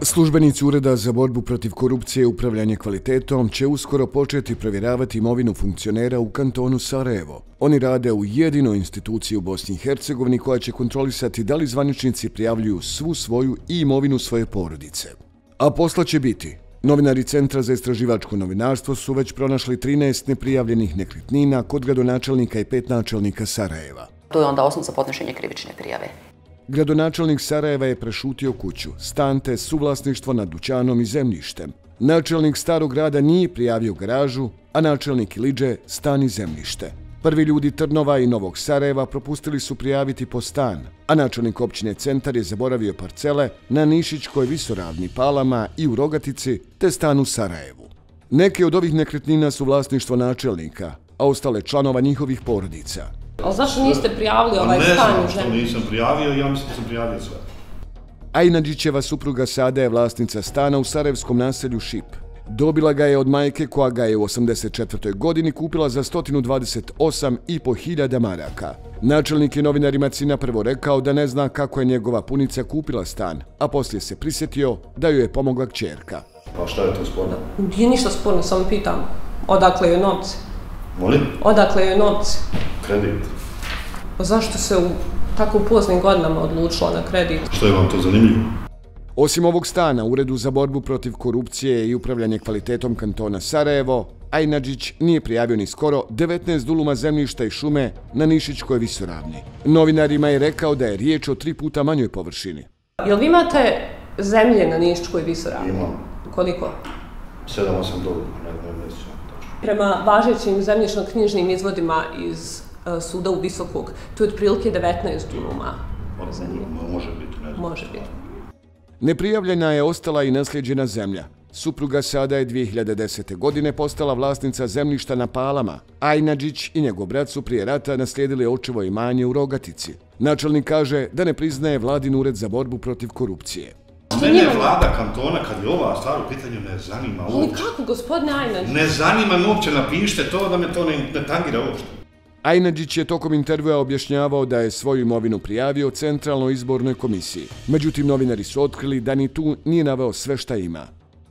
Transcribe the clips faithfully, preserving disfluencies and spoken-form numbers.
Službenici Ureda za borbu protiv korupcije i upravljanje kvalitetom će uskoro početi provjeravati imovinu funkcionera u kantonu Sarajevo. Oni rade u jedinoj instituciji u Bosni i Hercegovini koja će kontrolisati da li zvaničnici prijavljuju svu svoju i imovinu svoje porodice. A posla će biti. Novinari Centra za istraživačko novinarstvo su već pronašli trinaest neprijavljenih nekretnina kod gradonačelnika i pet načelnika Sarajeva. To je onda osnov za podnošenje krivične prijave. Gradonačelnik Sarajeva je prešutio kuću, stan te suvlasništvo nad dućanom i zemljištem. Načelnik Starog grada nije prijavio garažu, a načelnik Iliđe stan i zemljište. Prvi ljudi Trnova i Novog Sarajeva propustili su prijaviti po stan, a načelnik općine Centar je zaboravio parcele na Nišićkoj visoravni Palama i u Rogatici te stan u Sarajevu. Neke od ovih nekretnina su vlasništvo načelnika, a ostale članova njihovih porodica. Ali zašto niste prijavili ovaj stan? Ne znam što nisam prijavio, ja mislim da sam prijavio sve. Ajnadžićeva supruga Sada je vlasnica stana u sarajevskom naselju Šip. Dobila ga je od majke koja ga je u osamdeset četvrtoj godini kupila za sto dvadeset osam i po hiljada maraka. Načelnik je novinarima Cina prvo rekao da ne zna kako je njegova punica kupila stan, a poslije se prisjetio da joj je pomogla kćerka. Pa šta je to sporno? Nije ništa sporno, samo pitam. Odakle joj novci? Molim? Odakle joj novci? Kredit. Pa zašto se u tako poznim godinama odlučila na kredit? Što je vam to zanimljivo? Osim ovog stana, u Uredu za borbu protiv korupcije i upravljanje kvalitetom kantona Sarajevo, Ajnadžić nije prijavio ni skoro devetnaest duluma zemljišta i šume na Nišićkoj visoravni. Novinarima je rekao da je riječ o tri puta manjoj površini. Jel vi imate zemlje na Nišićkoj visoravni? Imam. Koliko? sedam osam duluma, ne znam ne znam. Prema važećim zemljišno-knjižnim izvodima iz uh, suda u Visokog, to je otprilike devetnaest duluma. Može biti, ne znam. Može biti. Neprijavljena je ostala i naslijeđena zemlja. Supruga Sada je dvije hiljade desete. godine postala vlasnica zemljišta na Palama. Ajnadžić i njegov brat su prije rata naslijedili očevo imanje u Rogatici. Načelnik kaže da ne priznaje vladin ured za borbu protiv korupcije. Mene je vlada kantona, kad je ova stvar u pitanju, ne zanima uopće. Ali kako, gospodine Ajnadžić? Ne zanima me uopće, napišite to da me to ne, ne tangira uopšte. Ajnadžić je tokom intervjua objašnjavao da je svoju imovinu prijavio Centralnoj izbornoj komisiji. Međutim, novinari su otkrili da ni tu nije naveo sve šta ima.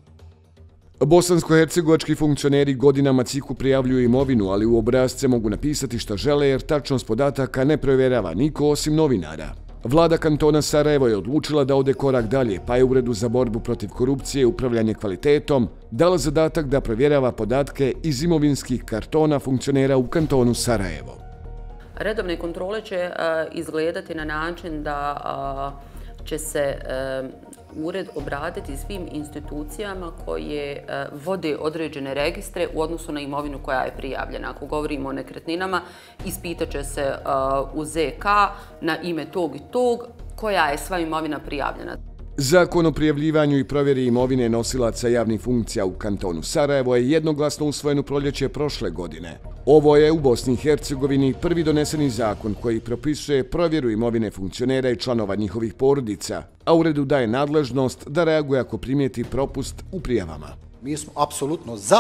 Bosansko-hercegovački funkcioneri godinama ciku prijavljuju imovinu, ali u obrasce mogu napisati šta žele jer tačnost podataka ne provjerava niko osim novinara. Vlada kantona Sarajevo je odlučila da ode korak dalje, pa je Uredu za borbu protiv korupcije i upravljanje kvalitetom dala zadatak da provjerava podatke iz imovinskih kartona funkcionera u kantonu Sarajevo. Redovne kontrole će izgledati na način da će se ured obratiti svim institucijama koje vode određene registre u odnosu na imovinu koja je prijavljena. Ako govorimo o nekretninama, ispitat će se u Z K na ime tog i tog koja je sva imovina prijavljena. Zakon o prijavljivanju i provjeri imovine nosilaca javnih funkcija u kantonu Sarajevo je jednoglasno usvojen u proljeće prošle godine. Ovo je u Bosni i Hercegovini prvi doneseni zakon koji propisuje provjeru imovine funkcionera i članova njihovih porodica, a uredu daje nadležnost da reaguje ako primijeti propust u prijavama. Mi smo apsolutno za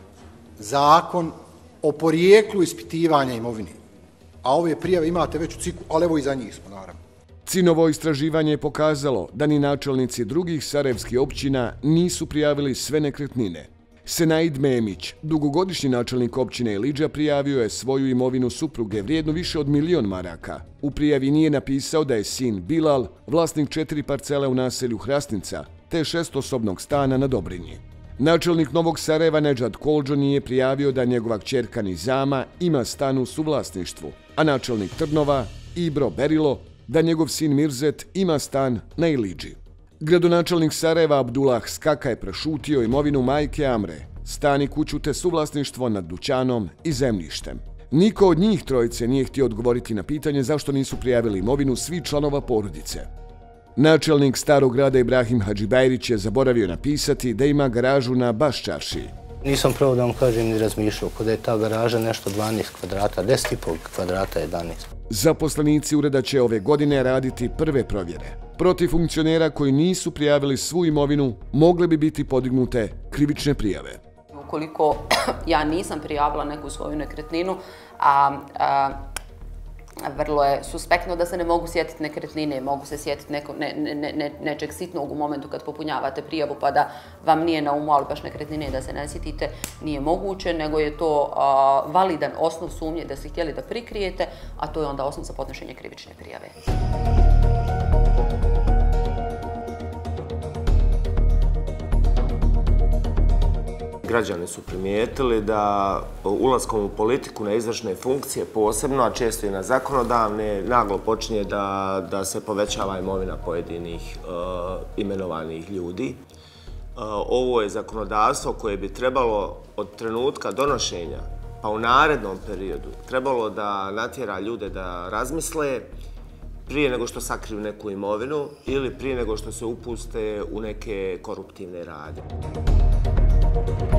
zakon o porijeklu ispitivanja imovine, a ove prijave imate već u ciku, ali evo i za njih smo naravno. Cinovo istraživanje je pokazalo da ni načelnici drugih sarajevskih općina nisu prijavili sve nekretnine. Senaid Memić, dugogodišnji načelnik općine Iliđa, prijavio je svoju imovinu supruge vrijednu više od milion maraka. U prijavi nije napisao da je sin Bilal vlasnik četiri parcele u naselju Hrasnica te šestosobnog stana na Dobrinji. Načelnik Novog Sarajeva Nedžad Koldžo nije prijavio da njegova kćerka Nizama ima stan u suvlasništvu, a načelnik Trnova Ibro Berilo da njegov sin Mirzet ima stan na Iliđi. Gradonačelnik Sarajeva Abdullah Skaka je prešutio imovinu majke Amre, stan i kuću te suvlasništvo nad dućanom i zemljištem. Niko od njih trojice nije htio odgovoriti na pitanje zašto nisu prijavili imovinu svi članova porodice. Načelnik Starog grada Ibrahim Hadžibajrić je zaboravio napisati da ima garažu na Baščaršiji. Nisam pravo da vam kažem ni razmišljao, kod je ta garaža nešto dvanaest kvadrata, deset i pol kvadrata, jedanaest. Zaposlenici ureda će ove godine raditi prve provjere. Protiv funkcionera koji nisu prijavili svu imovinu mogle bi biti podignute krivične prijave. Ukoliko ja nisam prijavila neku svoju nekretninu, a, a vrlo je suspektno da se ne mogu sjetiti nekretnine, mogu se sjetiti neko, ne, ne, ne, nečeg sitnog u momentu kad popunjavate prijavu pa da vam nije na umu, ali baš nekretnine da se ne sjetite, nije moguće, nego je to a, validan osnov sumnje da ste htjeli da prikrijete, a to je onda osnov za podnošenje krivične prijave. Građani su primijetili da ulaskom u politiku na izvršne funkcije posebno, a često i na zakonodavne, naglo počinje da, da se povećava imovina pojedinih uh, imenovanih ljudi. Uh, ovo je zakonodavstvo koje bi trebalo od trenutka donošenja, pa u narednom periodu, trebalo da natjera ljude da razmisle prije nego što sakriju neku imovinu ili prije nego što se upuste u neke koruptivne radnje.